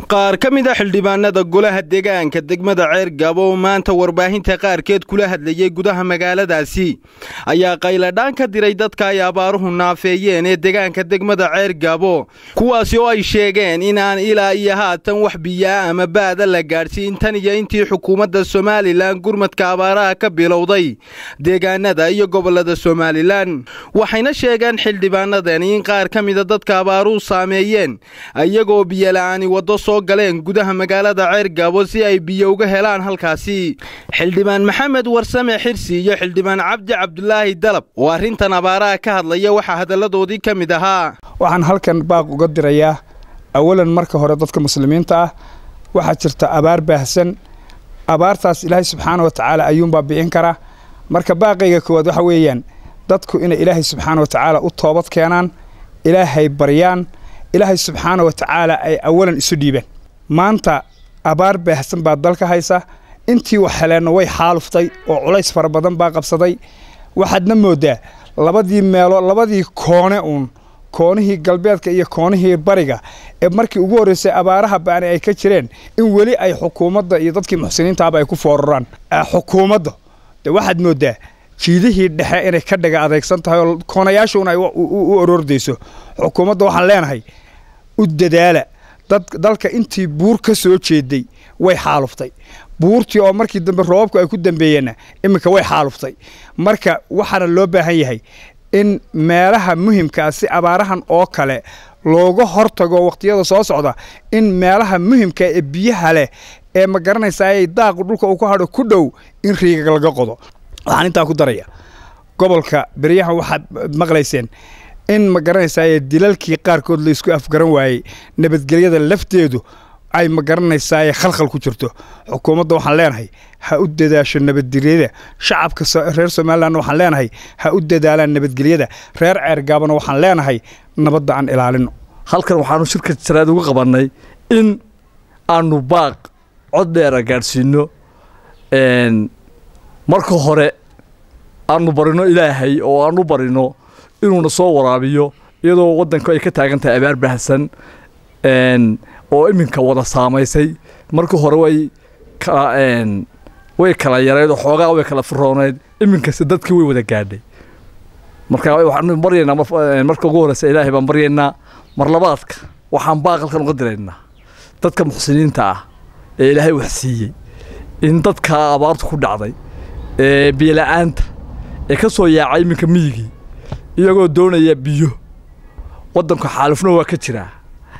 qaar ka mid ah xildhibaanada golaha deegaanka degmada Ceergaabo oo maanta warbaahinta qaarkeed kula hadlayay gudaha magaaladaasi ayaa qayladhaan ka diray dadka ay abaaruhu naafeeyeen ee deegaanka degmada Ceergaabo kuwaas oo ay sheegeen in aan ilaa iyo haatan wax biyo ama baad la gaarsiin tan iyo intii xukuumadda Soomaaliland gurmadka abaaraha ka bilowday deegaanada iyo gobolada Soomaaliland waxayna sheegeen xildhibaanadan in qaar ka mid ah dadka abaaruhu saameeyeen ayagoo biyo la'aan wado soo galeen gudaha magaalada Ceergaabo si ay biyo uga helaan halkaasi xildhibaan Maxamed Warsame Xirsi iyo xildhibaan Cabdi Cabdullaahi Dalab oo arintan abaaraha ka hadlaya waxa hadaladoodii ka mid ahaa waxaan halkan baaq uga dirayaa awalan marka hore dadka muslimiinta ah waxa jirta abaar baahsan abaartaas Ilaahay subxaanahu wa ta'ala ayuun baabi'in kara marka baaqayga koowaad waxa weeyaan dadku inay Ilaahay subxaanahu wa ta'ala u toobad keenaan Ilaahay baryaan Ilaahay subxaanahu wa ta'ala ay awalan isu dhiibeen maanta abaar baahsan baa dalka haysa intii wax heleen way xaaluftay oo culays fara badan baa qabsaday waxaadna moodaa labadii koonihii galbeedka iyo koonihii bariga ee markii ugu horeysay abaaraha baan ay ka jireen in wali ay xukuumadda iyo dadkii muxsiniinta ay ku fooraraan xukuumadda waxaad moodaa jiidihii dhexe inay ka dhaga adeegsan tahay oo koonayaashuna ay u orordayso xukuumadda waxaan leenahay u dadaala dalka intii buur ka soo jeeday way xaaluftay buurtii oo markii dambe roobku ay ku dambeeyeen iminka way xaaluftay marka waxaana loo baahan yahay in meelaha muhiimka ah si abaarahan oo kale looga hortago waqtiyada soo socda in meelaha muhiimka ee biyaha leh ee ma garanaysaa ay daaq dhulka uu ku hadho ku dhow in riiga laga qodo waxaan intaa ku daraya gobolka bariyaha waxaad maqlayseen in ma garanaysaa dilalkii qaarkood la isku afgaran waayay nabadgelyada lafteedu ay ma garanaysaa khalkhal ku jirto xukuumadda waxaan leenahay ha u dadaasho nabadgelyada shacabka reer Soomaaliland waxaan leenahay ha u dadaalaan nabadgelyada reer Ceergaabana waxaan leenahay nabadda aan ilaalino halkan waxaanu shirka jaraad uga qabanay in aanu baaq cod dheer gaarsiino marka hore aanu barino Ilaahay oo aanu barino inuu soo waraabiyo iyadoo wadanku ay ka taagan tahay abaar baahsan oo iminka wada saameysay marka hore way kala yareed oo xoogaa way kala furooneed iminka dadkii way wada gaadhay marka waxaan baryeynaa marka ugu horeysa Ilaahay baan baryeynaa mar labaadka waxaan baaqalkan uga direynaa dadka muxsiniinta ah ee Ilaahay wax siiyay in dadka abaartu ku dhacday ee biyo la'aanta ee ka soo yaacay iminka miyigii iyagoo doonaya biyo wadanka xaalufna waa ka jira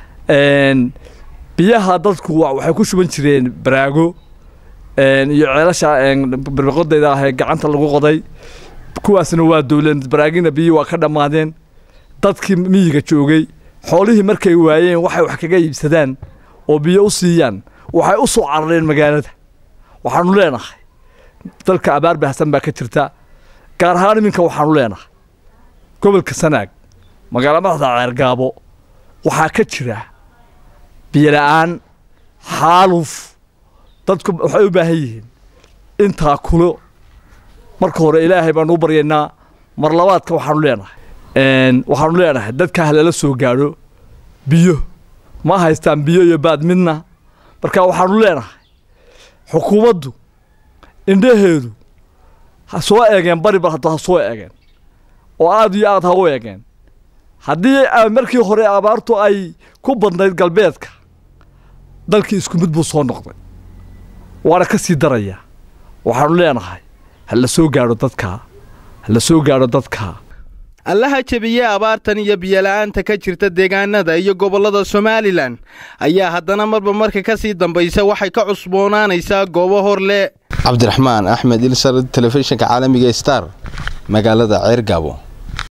biyaha dadku waxay ku shuban jireen baraago iyo ceelasha barqadeeda ah ee gacanta lagu qoday kuwaasna waa dawlad baraagina biyo waa ka dhamaadeen dadkii miyiga joogay xoolihii markay waayeen waxay wax kaga iibsadaan oo biyo u siiyaan waxay u soo carareen magaalada waxaanu leenahay dalka abaar baahsan baa ka jirta gaar ahaan iminka waxaanu leenahay gobolka Sanaag magaalada madaxda Ceergaabo waxaa ka jira biyo la'aan xaaluf dadku waxay u baahan yihiin inta kulo marka hore Ilaahay baan u baryeynaa mar labaadka waxaanu leenahay dadka halala soo gaaro biyo ma haystaan biyo iyo baad midna marka waxaanu leenahay xukuumaddu indhaheedu ha soo eegeen bari ha soo eegeen oo aad iyo aad ha u eegeen haddii markii hore abaartu ay ku badnayd galbeedka dalkii isku mid buu soo noqday waana ka sii daraya waxaanu leenahay hala soo gaaro dadka allaha jabiye abaartan iyo biyo la'aanta ka jirta deegaanada iyo gobolada Soomaaliland ayaa haddana marba marka ka sii dambaysa waxay ka cusboonaanaysaa goobo horle Cabdiraxmaan Axmed Ilsar telefishinka caalamiga Star magaalada Ceergaabo.